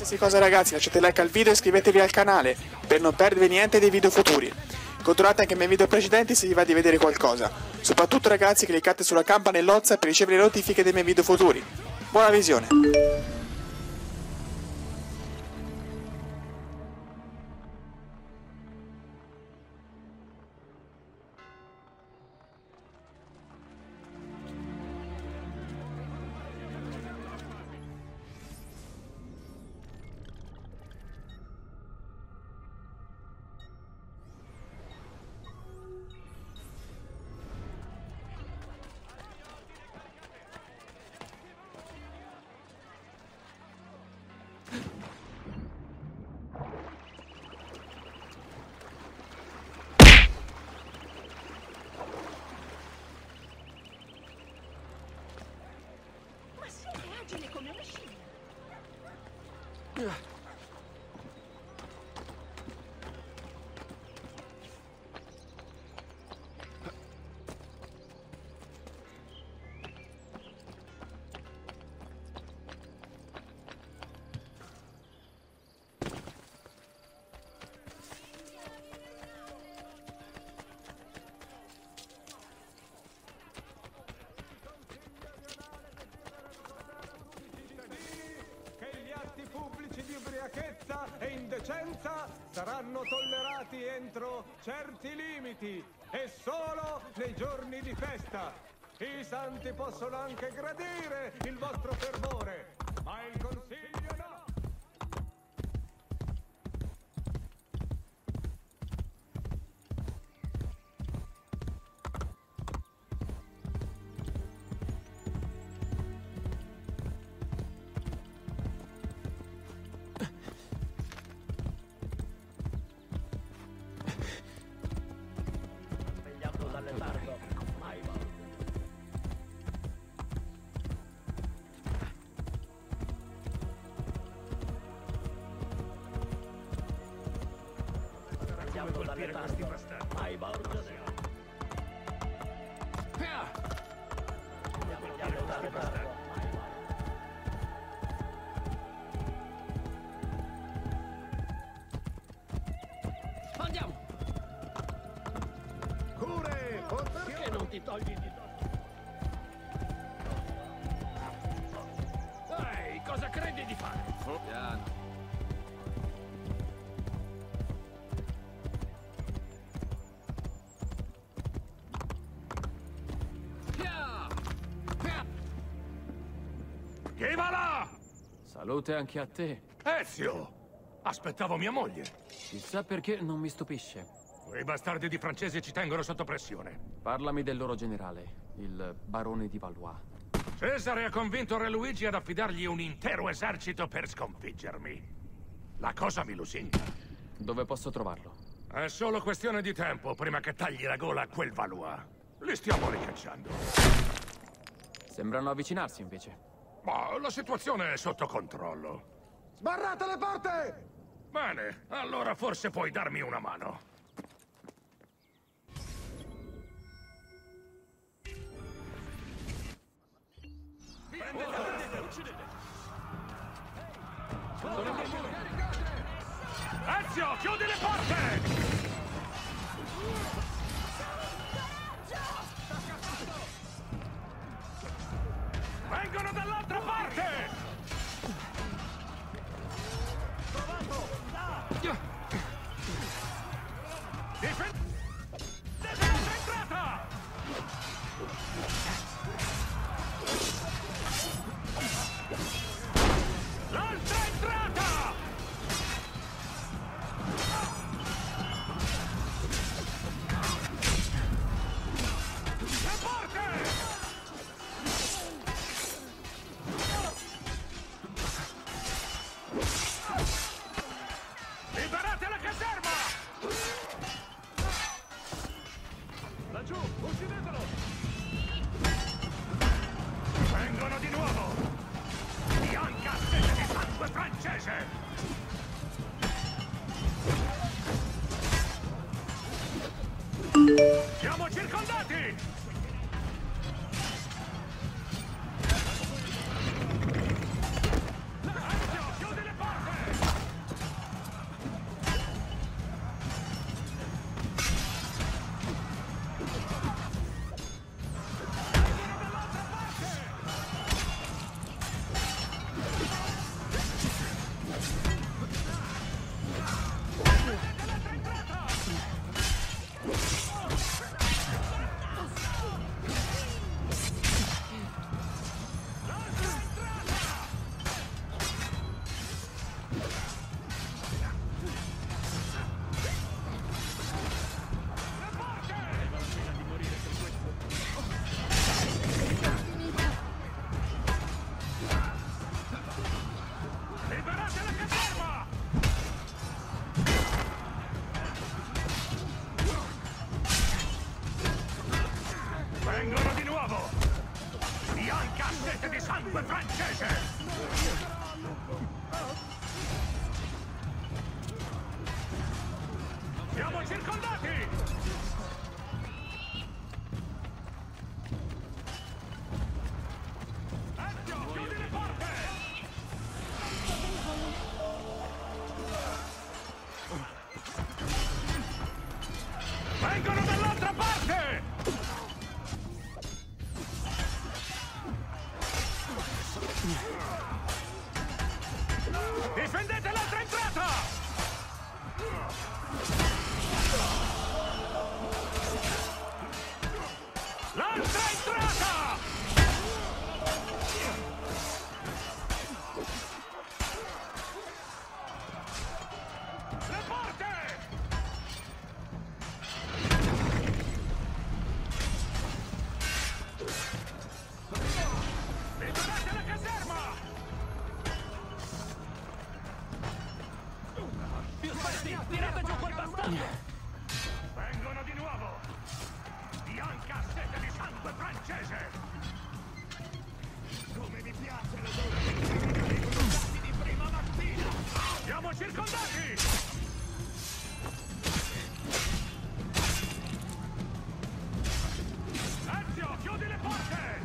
Qualsiasi cosa ragazzi, lasciate like al video e iscrivetevi al canale per non perdervi niente dei video futuri. Controllate anche i miei video precedenti se vi va di vedere qualcosa. Soprattutto ragazzi, cliccate sulla campanellozza per ricevere le notifiche dei miei video futuri. Buona visione! Come una scimmia. Di ubriachezza e indecenza saranno tollerati entro certi limiti e solo nei giorni di festa. I santi possono anche gradire il vostro fervore, ma il consiglio no. Colpire questi bastardi. Mai volgere. Andiamo! Cure! Perché non ti togli di dosso? Ehi, cosa credi di fare? Piano. Chi va là? Salute anche a te. Ezio! Aspettavo mia moglie. Chissà perché non mi stupisce. Quei bastardi di francesi ci tengono sotto pressione. Parlami del loro generale, il barone di Valois. Cesare ha convinto Re Luigi ad affidargli un intero esercito per sconfiggermi. La cosa mi lusinga. Dove posso trovarlo? È solo questione di tempo prima che tagli la gola a quel Valois. Li stiamo ricacciando. Sembrano avvicinarsi invece. Ma la situazione è sotto controllo. Sbarrate le porte! Bene, allora forse puoi darmi una mano. Ezio, chiudi le porte! Vengono dall'altra parte! Difendete l'altra entrata! L'altra entrata! Le porte! Liberate la caserma! Laggiù, uccidetelo! Vengono di nuovo! Bianca sete di sangue francese! Siamo circondati! Ezio, chiudi le porte! Vengono di nuovo! Bianca sete di sangue francese! Siamo circondati! Ezio, chiudi le porte! Vengono dall'altra parte! Difendete l'altra entrata! L'altra entrata! Le porte! Liberate la caserma! Più spasti! Tirate giù quel bastardo! Vengono di nuovo! Bianca sete di sangue francese! Come mi piace l'odore dei criminali bruciati di prima mattina! Siamo circondati! Ezio, chiudi le porte!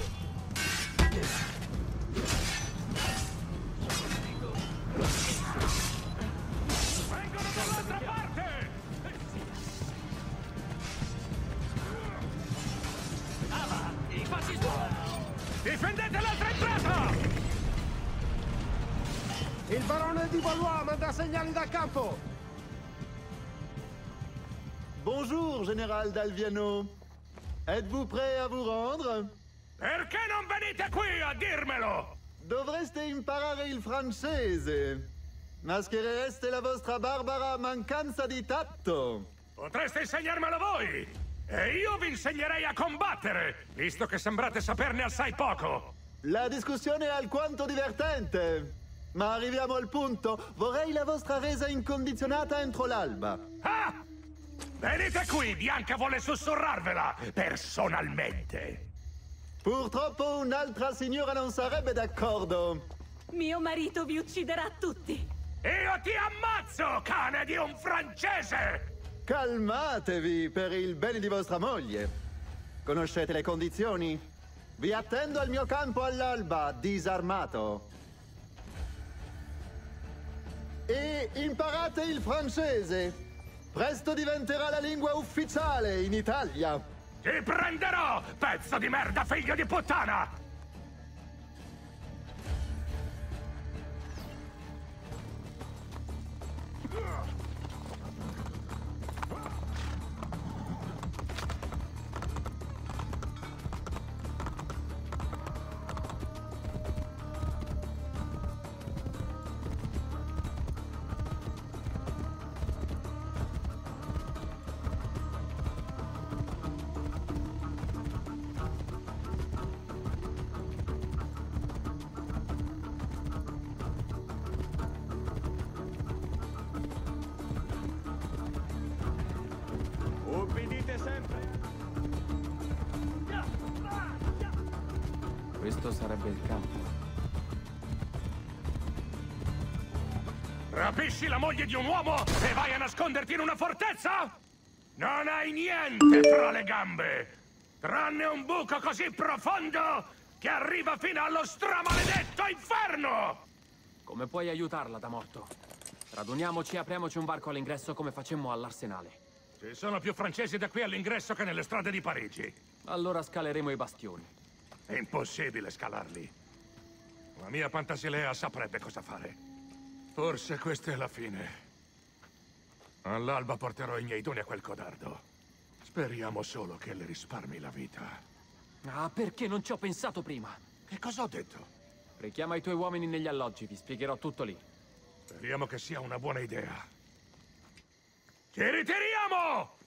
Vengono dall'altra parte! Avanti, facci su! Difendete l'altra entrata! Il barone di Valois manda segnali da campo! Bonjour, général d'Alviano. Êtes-vous prêt à vous rendre? Perché non venite qui a dirmelo? Dovreste imparare il francese. Mascherereste la vostra barbara mancanza di tatto. Potreste insegnarmelo voi! E io vi insegnerei a combattere, visto che sembrate saperne assai poco! La discussione è alquanto divertente. Ma arriviamo al punto. Vorrei la vostra resa incondizionata entro l'alba. Ah! Venite qui, Bianca vuole sussurrarvela, personalmente! Purtroppo un'altra signora non sarebbe d'accordo. Mio marito vi ucciderà tutti. Io ti ammazzo, cane di un francese! Calmatevi per il bene di vostra moglie. Conoscete le condizioni? Vi attendo al mio campo all'alba, disarmato. E imparate il francese. Presto diventerà la lingua ufficiale in Italia. Ti prenderò, pezzo di merda, figlio di puttana! Ubbidite sempre! Questo sarebbe il campo. Rapisci la moglie di un uomo e vai a nasconderti in una fortezza? Non hai niente tra le gambe! Tranne un buco così profondo che arriva fino allo stramaledetto inferno! Come puoi aiutarla da morto? Raduniamoci e apriamoci un varco all'ingresso come facemmo all'arsenale. Ci sono più francesi da qui all'ingresso che nelle strade di Parigi. Allora scaleremo i bastioni. È impossibile scalarli. La mia Pantasilea saprebbe cosa fare. Forse questa è la fine. All'alba porterò i miei doni a quel codardo. Speriamo solo che le risparmi la vita. Ah, perché non ci ho pensato prima? Che cosa ho detto? Richiama i tuoi uomini negli alloggi, vi spiegherò tutto lì. Speriamo che sia una buona idea. Ci ritiriamo!